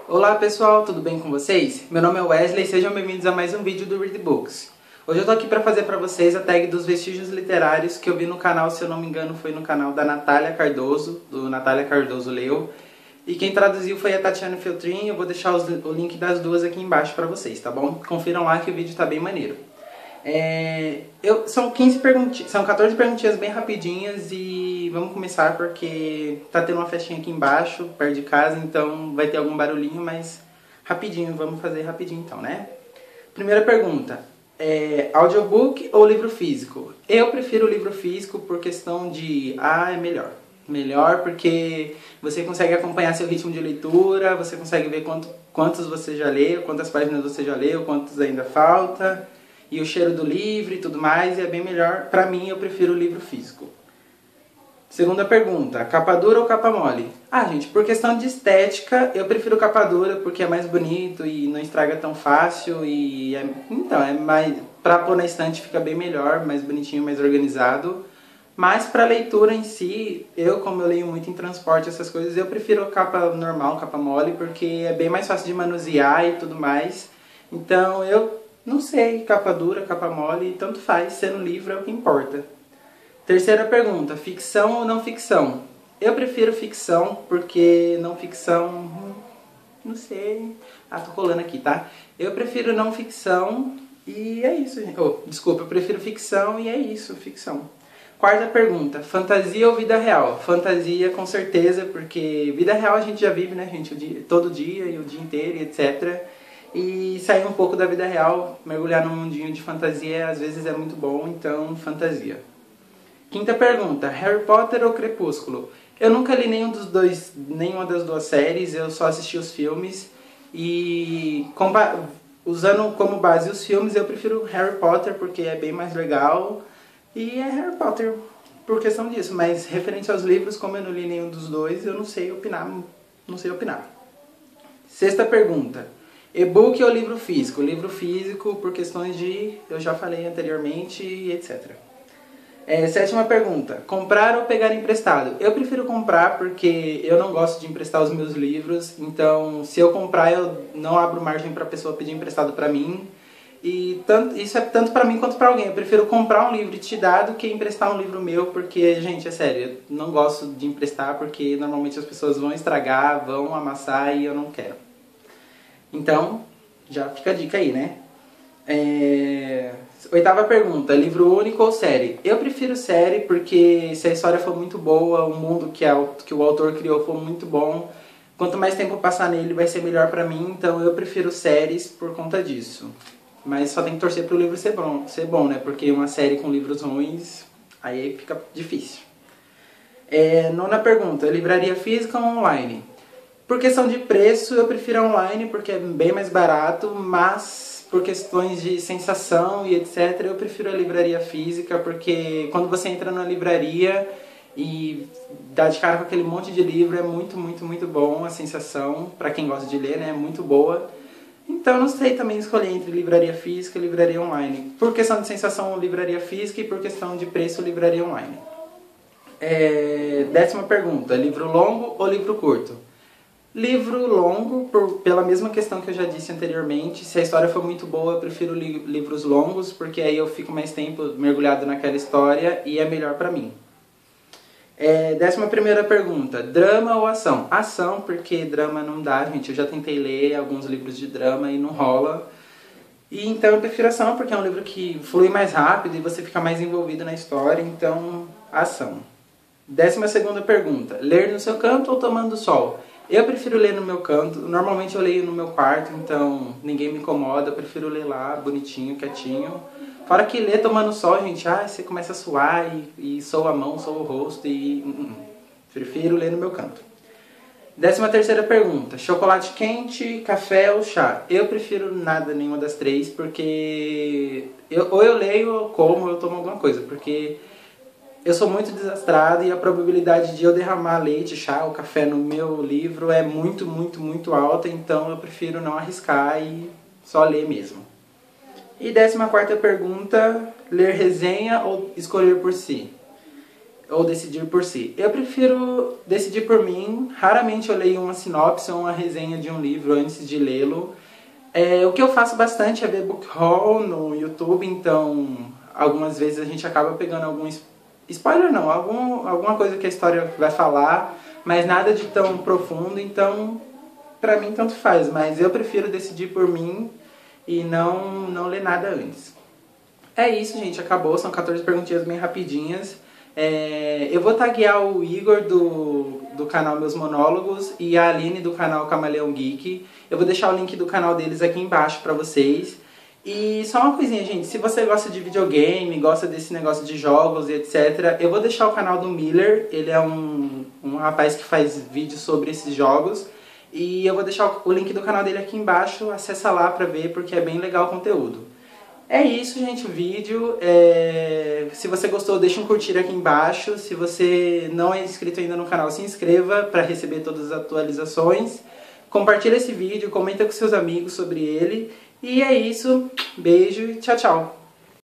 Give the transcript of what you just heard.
Olá pessoal, tudo bem com vocês? Meu nome é Wesley e sejam bem-vindos a mais um vídeo do Read Books. Hoje eu tô aqui para fazer para vocês a tag dos vestígios literários que eu vi no canal, se eu não me engano foi no canal da Natália Cardoso, do Natália Cardoso Leu. E quem traduziu foi a Tatiana Feltrin, eu vou deixar o link das duas aqui embaixo para vocês, tá bom? Confiram lá que o vídeo tá bem maneiro. São 14 perguntinhas bem rapidinhas e vamos começar porque tá tendo uma festinha aqui embaixo, perto de casa, então vai ter algum barulhinho, mas rapidinho, vamos fazer rapidinho então, né? Primeira pergunta, audiobook ou livro físico? Eu prefiro o livro físico por questão de, é melhor. Melhor porque você consegue acompanhar seu ritmo de leitura, você consegue ver quantos você já leu, quantas páginas você já leu, quantos ainda falta. E o cheiro do livro e tudo mais, e é bem melhor. Pra mim, eu prefiro o livro físico. Segunda pergunta, capa dura ou capa mole? Gente, por questão de estética, eu prefiro capa dura porque é mais bonito e não estraga tão fácil. Pra pôr na estante fica bem melhor, mais bonitinho, mais organizado. Mas pra leitura em si, como eu leio muito em transporte, essas coisas, eu prefiro capa normal, capa mole, porque é bem mais fácil de manusear e tudo mais. Então, não sei, capa dura, capa mole, tanto faz, sendo livro é o que importa. Terceira pergunta, ficção ou não ficção? Eu prefiro ficção, porque não ficção, não sei. Tô colando aqui, tá? Eu prefiro não ficção e é isso, gente. Eu prefiro ficção e é isso, ficção. Quarta pergunta, fantasia ou vida real? Fantasia com certeza, porque vida real a gente já vive, né, gente? Todo dia e o dia inteiro e etc. E sair um pouco da vida real, mergulhar num mundinho de fantasia, às vezes é muito bom, então fantasia. Quinta pergunta, Harry Potter ou Crepúsculo? Eu nunca li nenhuma das duas séries, eu só assisti os filmes. E usando como base os filmes, eu prefiro Harry Potter porque é bem mais legal. E é Harry Potter por questão disso, mas referente aos livros, como eu não li nenhum dos dois, eu não sei opinar. Sexta pergunta, e-book ou livro físico? Livro físico por questões de, eu já falei anteriormente, etc. Sétima pergunta, comprar ou pegar emprestado? Eu prefiro comprar porque eu não gosto de emprestar os meus livros, então se eu comprar eu não abro margem para a pessoa pedir emprestado para mim. E isso é tanto pra mim quanto pra alguém. Eu prefiro comprar um livro e te dar do que emprestar um livro meu, porque, gente, é sério, eu não gosto de emprestar porque normalmente as pessoas vão estragar, vão amassar e eu não quero. Então, já fica a dica aí, né? Oitava pergunta, livro único ou série? Eu prefiro série porque se a história for muito boa, o mundo que o autor criou for muito bom, quanto mais tempo passar nele vai ser melhor pra mim, então eu prefiro séries por conta disso. Mas só tem que torcer pro livro ser bom, né? Porque uma série com livros ruins, aí fica difícil. Nona pergunta, livraria física ou online? Por questão de preço, eu prefiro online porque é bem mais barato, mas por questões de sensação e etc, eu prefiro a livraria física, porque quando você entra na livraria e dá de cara com aquele monte de livro, é muito, muito, muito bom a sensação, pra quem gosta de ler, né? É muito boa. Então eu não sei também escolher entre livraria física e livraria online. Por questão de sensação, livraria física, e por questão de preço, livraria online. Décima pergunta, livro longo ou livro curto? Livro longo, pela mesma questão que eu já disse anteriormente. Se a história for muito boa, eu prefiro livros longos, porque aí eu fico mais tempo mergulhado naquela história e é melhor pra mim. Décima primeira pergunta, drama ou ação? Ação, porque drama não dá, gente. Eu já tentei ler alguns livros de drama e não rola. E então eu prefiro ação, porque é um livro que flui mais rápido e você fica mais envolvido na história, então ação. Décima segunda pergunta, ler no seu canto ou tomando sol? Eu prefiro ler no meu canto, normalmente eu leio no meu quarto, então ninguém me incomoda, eu prefiro ler lá, bonitinho, quietinho. Fora que ler tomando sol, gente, você começa a suar e soa a mão, soa o rosto prefiro ler no meu canto. Décima terceira pergunta, chocolate quente, café ou chá? Eu prefiro nada, nenhuma das três, porque ou eu leio, ou como, ou eu tomo alguma coisa, porque eu sou muito desastrado e a probabilidade de eu derramar leite, chá ou café no meu livro é muito, muito, muito alta, então eu prefiro não arriscar e só ler mesmo. E 14ª pergunta, ler resenha ou escolher por si? ou decidir por si? Eu prefiro decidir por mim. Raramente eu leio uma sinopse ou uma resenha de um livro antes de lê-lo. O que eu faço bastante é ver book haul no YouTube, então algumas vezes a gente acaba pegando algum spoiler não, alguma coisa que a história vai falar, mas nada de tão profundo, então pra mim tanto faz, mas eu prefiro decidir por mim e não ler nada antes. É isso, gente, acabou, são 14 perguntinhas bem rapidinhas. Eu vou taguear o Igor do canal Meus Monólogos e a Aline do canal Camaleão Geek. Eu vou deixar o link do canal deles aqui embaixo pra vocês. E só uma coisinha, gente, se você gosta de videogame, gosta desse negócio de jogos e etc, eu vou deixar o canal do Miller, ele é um rapaz que faz vídeos sobre esses jogos. E eu vou deixar o link do canal dele aqui embaixo, acessa lá pra ver porque é bem legal o conteúdo. É isso, gente, o vídeo. Se você gostou, deixa um curtir aqui embaixo. Se você não é inscrito ainda no canal, se inscreva para receber todas as atualizações. Compartilha esse vídeo, comenta com seus amigos sobre ele. E é isso. Beijo e tchau, tchau.